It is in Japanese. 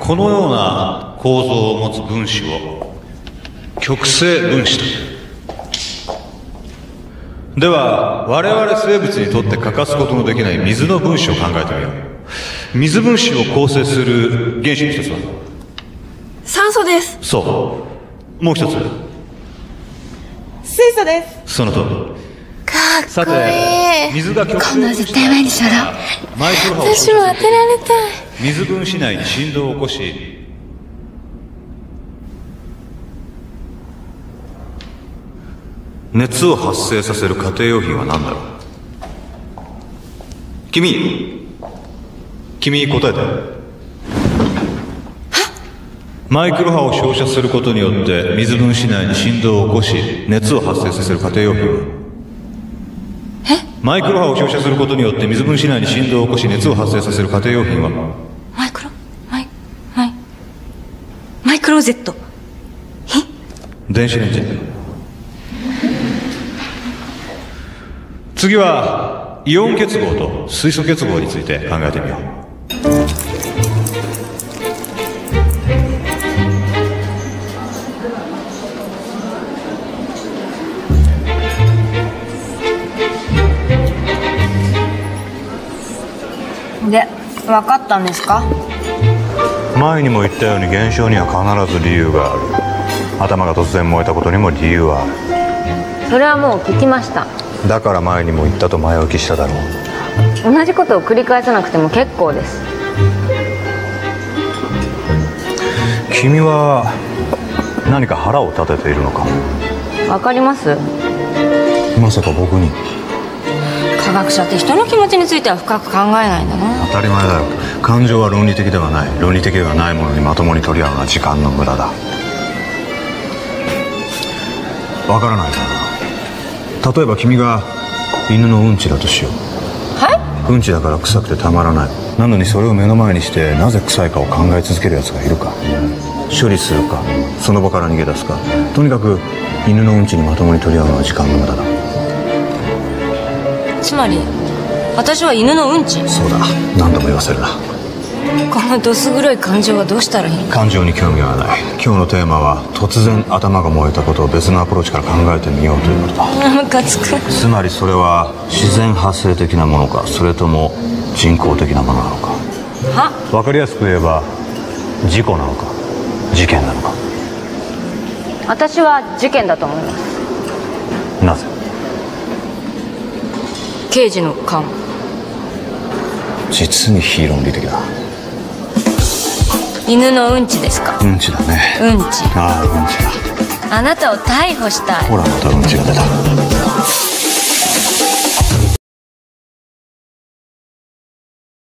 このような構造を持つ分子を極性分子という。では我々生物にとって欠かすことのできない水の分子を考えてみよう。水分子を構成する原子の一つは酸素です。 そう。もう一つ水素です。 その通り。 かっこいい。 さて、水が極性分子絶対前にしろ。 マイクロ波を私も当てられたい。 水分子内に振動を起こし、熱を発生させる家庭用品は何だろう。君答えて。マイクロ波を照射することによって水分子内に振動を起こし熱を発生させる家庭用品は。マイクロ波を照射することによって水分子内に振動を起こし熱を発生させる家庭用品はマイクロゼット。 電子レンジ。次はイオン結合と水素結合について考えてみよう。 で、分かったんですか？ 前にも言ったように現象には必ず理由がある。頭が突然燃えたことにも理由はある。 それはもう聞きました。 だから前にも言ったと前置きしただろう。 同じことを繰り返さなくても結構です。 君は何か腹を立てているのか？ わかります？ まさか僕に？ 科学者って人の気持ちについては深く考えないんだな。 当たり前だよ。感情は論理的ではない。論理的ではないものにまともに取り合うのは時間の無駄だ。わからないかな。例えば君が犬のうんちだとしよう。 はい？ うんちだから臭くてたまらない。なのにそれを目の前にしてなぜ臭いかを考え続けるやつがいるか。処理するかその場から逃げ出すか。とにかく犬のうんちにまともに取り合うのは時間の無駄だ。 つまり私は犬のうんち。 そうだ。何度も言わせるな。 このどす黒い感情はどうしたらいいの？ 感情に興味はない。今日のテーマは突然頭が燃えたことを別のアプローチから考えてみようということだ。 ムカつく。 つまりそれは自然発生的なものか、それとも人工的なものなのか。分かりやすく言えば事故なのか事件なのか。 私は事件だと思います。 なぜ？ 刑事の勘。 実に非論理的だ。 犬のうんちですか？ うんちだね。 うんち。 ああ、うんちだ。 あなたを逮捕したい。 ほらまたうんちが出た。